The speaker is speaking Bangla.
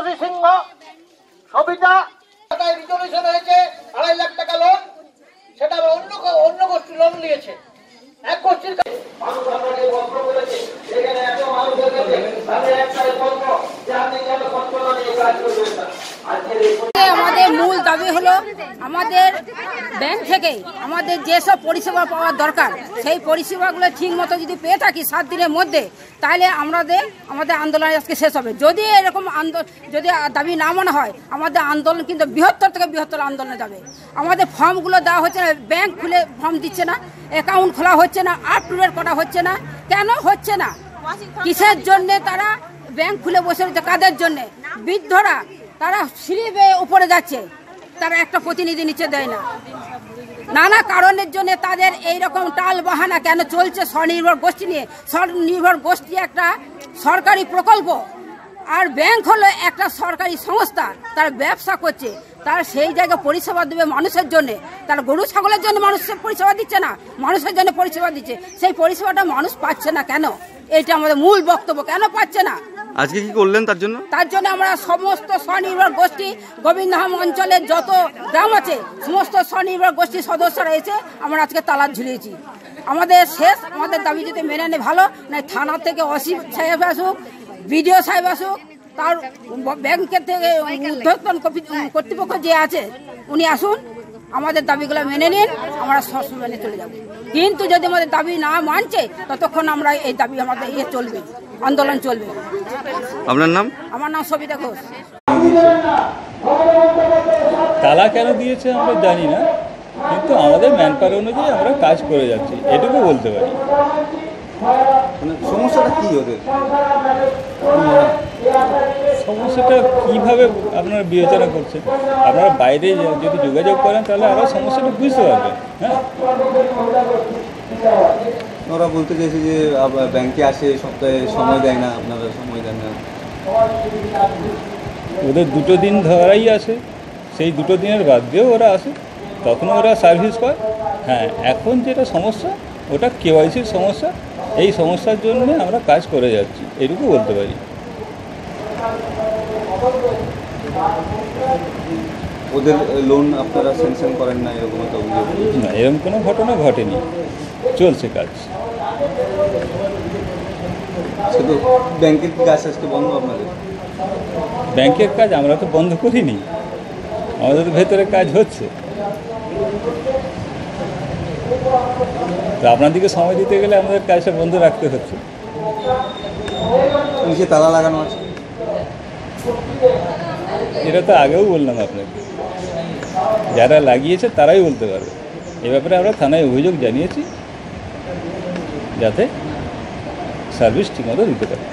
তাপসী সিংহ, সবিতা রিজলিউশন হয়েছে 2.5 লাখ টাকা লোন, সেটা অন্য গোষ্ঠী লোন নিয়েছে। এক গোষ্ঠীর মানুষ আপনাকে বস্ত্র করেছে, এখানে এত মানুষের কাছে তাদের একটাই বস্ত্র যে আপনি কেন সচেতন নিয়ে কাজ করবেন না। আমাদের মূল দাবি হলো আমাদের ব্যাংক থেকে আমাদের যেসব পরিষেবা পাওয়ার দরকার সেই পরিষেবাগুলো ঠিক মতো যদি পেয়ে থাকি 7 দিনের মধ্যে, তাহলে আমাদের আন্দোলন আজকে শেষ হবে। যদি এরকম যদি দাবি না মানা হয়, আমাদের আন্দোলন কিন্তু বৃহত্তর থেকে বৃহত্তর আন্দোলনে যাবে। আমাদের ফর্মগুলো দেওয়া হচ্ছে না, ব্যাংক খুলে ফর্ম দিচ্ছে না, অ্যাকাউন্ট খোলা হচ্ছে না, আপ টু ডেট করা হচ্ছে না। কেন হচ্ছে না? কিসের জন্যে তারা ব্যাংক খুলে বসে রয়েছে? কাদের জন্যে? বৃদ্ধরা তারা স্লিপে উপরে যাচ্ছে, তারা একটা প্রতিনিধি নিচে দেয় না। নানা কারণের জন্য তাদের এইরকম টাল বাহানা কেন চলছে? স্বনির্ভর গোষ্ঠী নিয়ে। স্বনির্ভর গোষ্ঠী একটা সরকারি প্রকল্প, আর ব্যাংক হলো একটা সরকারি সংস্থা। তারা ব্যবসা করছে, তারা সেই জায়গায় পরিষেবা দেবে মানুষের জন্য। তারা গরু ছাগলের জন্য মানুষের পরিষেবা দিচ্ছে না, মানুষের জন্য পরিষেবা দিচ্ছে। সেই পরিষেবাটা মানুষ পাচ্ছে না কেন? এইটা আমাদের মূল বক্তব্য। কেন পাচ্ছে না? আজকে কি করলেন তার জন্য? আমরা সমস্ত স্বনির্ভর গোষ্ঠী, গোবিন্দধাম অঞ্চলের যত গ্রাম আছে সমস্ত স্বনির্ভর গোষ্ঠীর সদস্যরা এসে আমরা আজকে তালা ঝুলিয়েছি। আমাদের শেষ, আমাদের দাবি যদি মেনে নেয় ভালো, না থানা থেকে ওসি সাহেব আসুক, বিডিও সাহেব আসুক, তার ব্যাংকের থেকে ঊর্ধ্বতন কর্তৃপক্ষ যে আছে উনি আসুন, আমাদের দাবিগুলো মেনে নিন, আমরা সবসময় মেনে চলে যাব। কিন্তু যদি আমাদের দাবি না মানছে ততক্ষণ আমরা এই দাবি আমাদের চলবে, আন্দোলন চলবে। আপনার নাম? আমার নাম সবিতা ঘোষ। তালা কেন দিয়েছে আমরা জানি না, কিন্তু আমাদের ম্যান পাওয়ার অনুযায়ী আমরা কাজ করে যাচ্ছি, এটুকু বলতে পারি। সমস্যাটা কি ওদের? সমস্যাটা কীভাবে আপনারা বিবেচনা করছেন? আপনারা বাইরে যদি যোগাযোগ করেন তাহলে আরও সমস্যাটা বুঝতে পারবেন। হ্যাঁ, ওরা বলতে চাইছে যে ব্যাংকে আসে, সপ্তাহে সময় দেয় না, আপনারা সময় দেন না। ওদের 2 দিন ধরাই আসে, সেই 2 দিনের বাদ দিয়েও ওরা আসে, তখনও ওরা সার্ভিস পায়। হ্যাঁ, এখন যেটা সমস্যা ওটা কেওয়াইসির সমস্যা, এই সমস্যার জন্য আমরা কাজ করে যাচ্ছি, এটুকু বলতে পারি। ওদের লোন আপনারা স্যাংশন করেন না, এরকম একটা অভিযোগ? না, এরকম কোনো ঘটনা ঘটেনি, চলছে কাজ। শুধু ব্যাংকের কাজ আজকে বন্ধ আপনাদের? ব্যাংকের কাজ আমরা তো বন্ধ করিনি, আমাদের ভেতরে কাজ হচ্ছে। তো আপনাদেরকে সময় দিতে গেলে আমাদের কাজটা বন্ধ রাখতে হচ্ছে। নিচে তালা লাগানো আছে? এটা তো আগেও বললাম আপনাকে, যারা লাগিয়েছে তারাই বলতে পারবে। এ ব্যাপারে আমরা থানায় অভিযোগ জানিয়েছি যাতে সার্ভিস ঠিকমতো দিতে পারে।